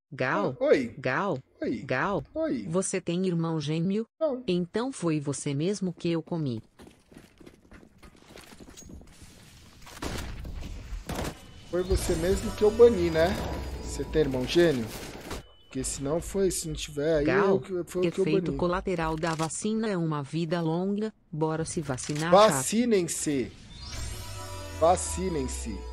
Gal? Oi. Gal? Oi. Gal? Oi. Você tem irmão gêmeo? Não. Então foi você mesmo que eu comi. Foi você mesmo que eu bani, né? Você tem irmão gênio? Porque se não foi, se não tiver aí, Gal, foi o que eu efeito bani. colateral da vacina é uma vida longa. Bora se vacinar, chato. Vacinem-se. Vacinem-se.